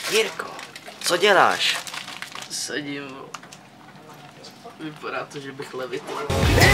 Jirko, co děláš? Sedím. Vypadá to, že bych levitoval.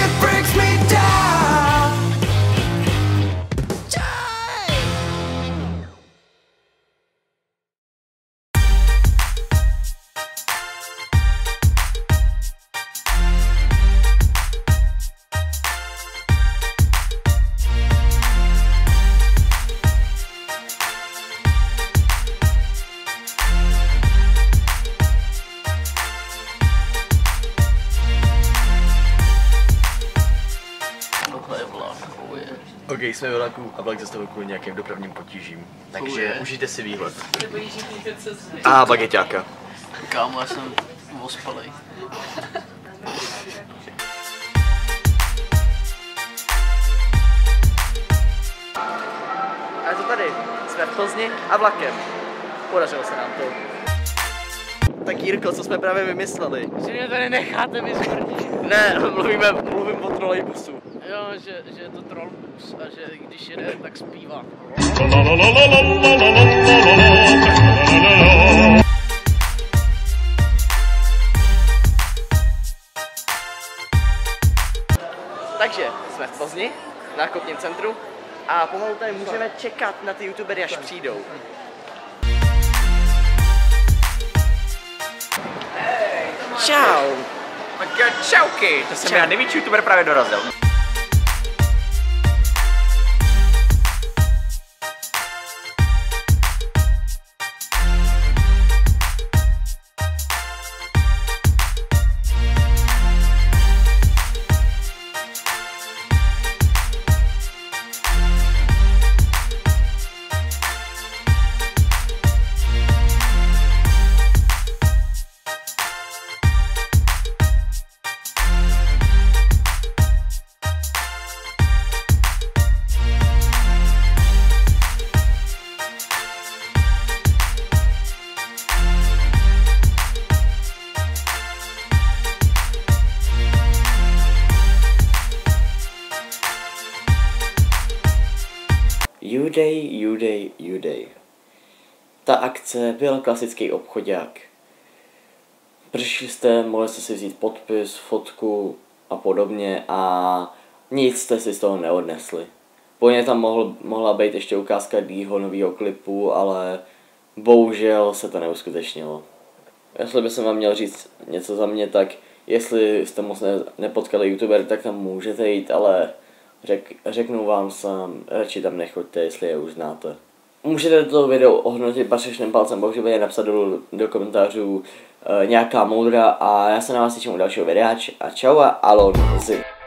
Ok, jsme ve vlaku a vlak zastavil kvůli nějakým dopravním potížím, takže užijte si výhled. A bageťáka. Kámo, já jsem ospalej. A je to tady, jsme v Plzni a vlakem. Podařilo se nám to. Tak Jirko, co jsme právě vymysleli? Že mě tady necháte vyzmrdit. Ne, mluvím o trolejbusu. Jo, že je to trollbus a že když jede, tak zpívá. Takže jsme v Plzni, v nákupním centru a pomalu tady můžeme čekat na ty youtubery, až přijdou. Čau! Tak jo, čauky, to jsem já největší youtuber právě dorazil. Udej. Ta akce byl klasický obchodák. Přišli jste, mohli jste si vzít podpis, fotku a podobně a nic jste si z toho neodnesli. Po ně tam mohla být ještě ukázka jeho nového klipu, ale bohužel se to neuskutečnilo. Jestli bych vám měl říct něco za mě, tak jestli jste moc nepotkali youtuber, tak tam můžete jít, ale řeknu vám sám, radši tam nechoďte, jestli je už znáte. Můžete toto video ohodnotit patřičným palcem, bohužel je napsat do komentářů nějaká moudra a já se na vás těším u dalšího videa a čau a alon.